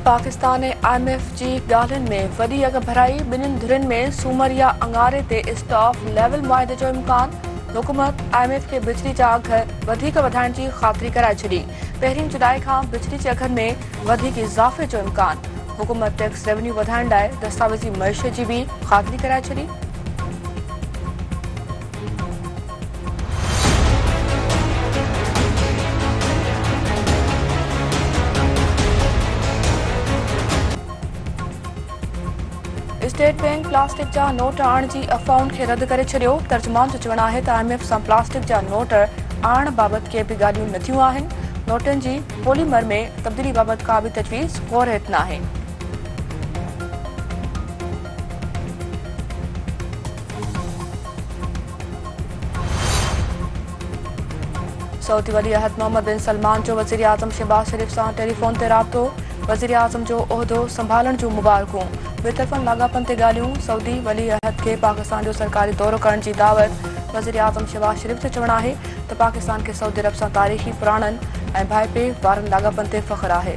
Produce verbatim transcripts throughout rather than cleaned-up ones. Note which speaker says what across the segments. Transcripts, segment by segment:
Speaker 1: पाकिस्तान ऐं आई M F G ॻाल्हियुनि में वॾी अॻ भराई। ॿिन्हिनि धुरियुनि में सूमर या अंगारे ते स्टॉफ लेवल मुआहिदे जो इम्कान। हुकूमत आई एम एफ खे बिजली जा अघ वधीक वधाइण जी ख़ातिरी कराए छॾी। पहिरीं जुलाई खां बिजली जे अघनि में वधीक इज़ाफ़े जो इम्कान। हुकूमत टैक्स रेवेन्यू वधाइण लाइ दस्तावेज़ी मइशत जी बि ख़ातिरी कराए छॾी। स्टेट बैंक प्लास्टिक जा नोट आणण जी अफ़वाहुनि खे रद्द करे छॾियो। तर्जुमान जो चवणु आहे त आई एम एफ सां प्लास्टिक जा नोट आणण बाबति के बि ॻाल्हियूं न थियूं आहिनि। नोटनि जी पॉलीमर में तब्दीली बाबति का बि तजवीज़ गौर हेठि न आहे। सऊदी वली अहद मोहम्मद बिन सलमान जो वज़ीर आज़म शहबाज शरीफ़ सां टेलीफोन ते राब्तो। वज़ीर आज़म जो उहिदो संभालण जूं मुबारकूं। बेतरफ़नि लाॻापनि ते ॻाल्हियूं। सऊदी वली अहद खे पाकिस्तान जो सरकारी दौरो करण जी दावत। वज़ीर आज़म शहबाज शरीफ़ जो चवणु आहे त पाकिस्तान खे सऊदी अरब सां तारीख़ी पुराणनि ऐं भाइपे वारनि लाॻापनि ते फ़ख़्रु आहे।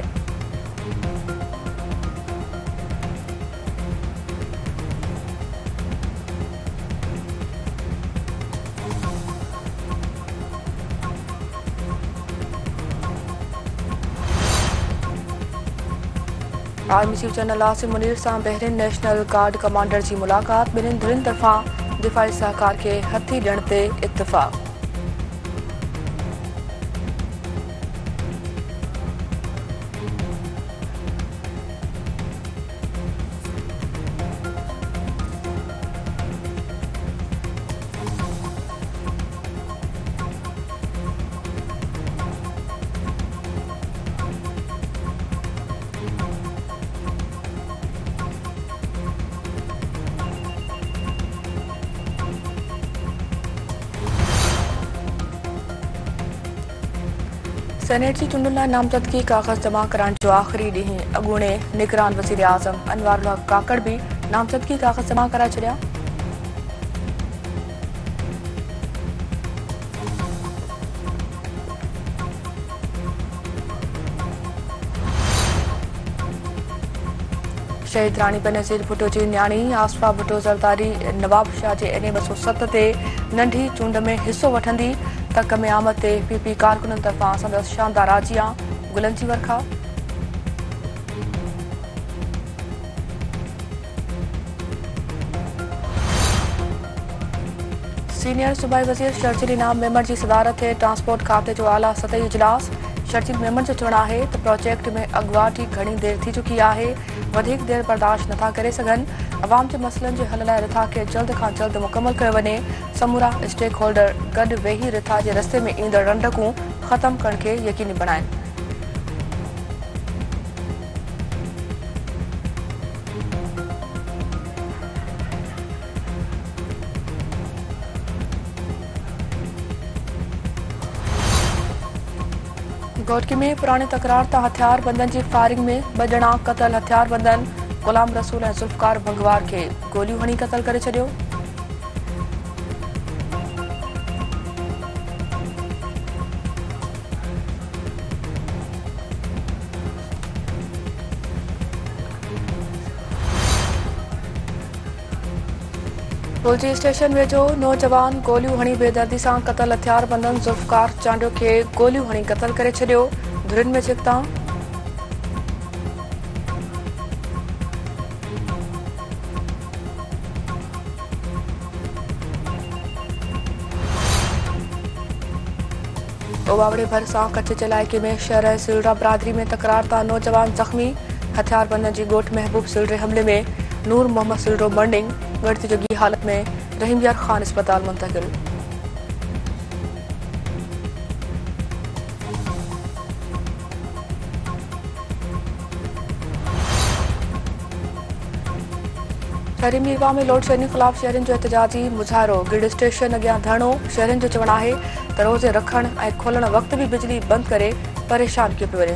Speaker 1: Army chief general Asim Munir सां बहरीन नेशनल गार्ड कमांडर जी मुलाक़ात। ॿिन्हिनि धुरियुनि तरफ़ां दिफ़ाई सहकार खे हथी ॾियण ते इत्तिफ़ाक़। सेनेट जी चूंडुनि लाइ नामज़दगी कागज़ जमा कराइण जो आख़िरी ॾींहुं। अॻूणे निगरान वज़ीर आज़म अनवारुल हक काकड़ बि नामज़दगी कागज़ जमा कराए छॾिया। शहीद राणी बेनज़ीर भुट्टो जी न्याणी आसफा भुट्टो ज़रदारी नवाब शाह जे एन ए ॿ सौ सत ते नंढी चूंड में हिसो वठंदी। तक में आमद ते पी पी कारकुननि तरफ़ां संदसि शानदार आजियां। गुलनि जी वर्खा। सीनियर सूबाई वज़ीर शर्जील इनाम मेमन जी सदारत ते ट्रांसपोर्ट खाते जो आला सतही इजलास। शर्जील मेमन जो चवणु आहे त प्रोजेक्ट में अॻुवाट ई घणी देरि थी चुकी आहे। वधीक देरि बर्दाश्त नथा करे सघनि। अवाम जे मसइलनि जे हल लाइ रिथा खे जल्द खां जल्द मुकमल कयो वञे। समूरा स्टेक होल्डर गॾु वेही रिथा जे रस्ते में ईंदड़ रंडकूं ख़तमु करण खे यकीनी बणाइनि। घोटकी में पुराने तकरार तां हथियार बंदनि जी फायरिंग में ॿ ॼणा क़तल। हथियार बंदनि गुलाम रसूल ऐं ज़ुल्फ़कार भंगवार खे गोलियूं हणी क़तल करे छॾियो। पुलजी स्टेशन वेझो नौजवान गोलियूं हणी बेदर्दी सां क़तल। हथियार बंदनि ज़ुल्फ़कार चांडियो खे गोलियूं हणी क़तल करे छॾियो। धुरियुनि में छिकतां। ओवावड़े भरिसां कच्छ जे इलाइक़े में शहर सिलरा बिरादरी में तकरार तां नौजवान ज़ख़्मी। हथियार बंदनि जी ॻोठ महबूब सिलरे हमले में नूर मोहम्मद सिलरो मर्निंग गणती जोगी हालत में रहीम यार ख़ान अस्पताल मुंतक़िल। शहरी मीरवा में लोड शेडिंग ख़िलाफ़ शहरियुनि जो एहतजाजी मुज़ाहिरो। गिड स्टेशन अॻियां धरणो। शहरियुनि जो चवणु आहे त रोज़े रखण ऐं खोलण वक़्तु बि बिजली बंदि करे परेशान कयो पियो वञे।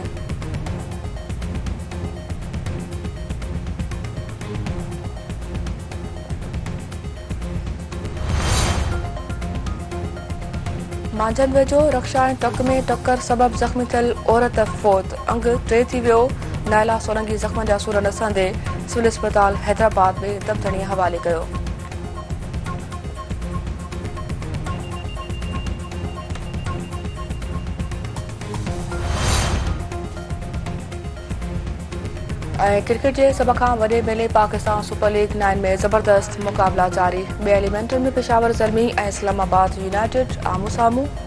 Speaker 1: मांझंदि वेझो रक्षा ऐं ट्रक में टक्कर सबबि ज़ख़्मी थियल औरत फ़ौत। अंग टे थी वियो। नायला सोलंकी ज़ख़्म जा सूर नसंदे सिविल अस्पताल हैदराबाद में दफ़तरी हवाले कयो। ऐं क्रिकेट के सब खां वॾे मेले पाकिस्तान सुपर लीग नाइन में ज़बरदस्त मुक़ाबला जारी। ॿिए एलिमेंट में पेशावर ज़ल्मी ऐं इस्लामाबाद यूनाइटेड आम्हूं साम्हूं।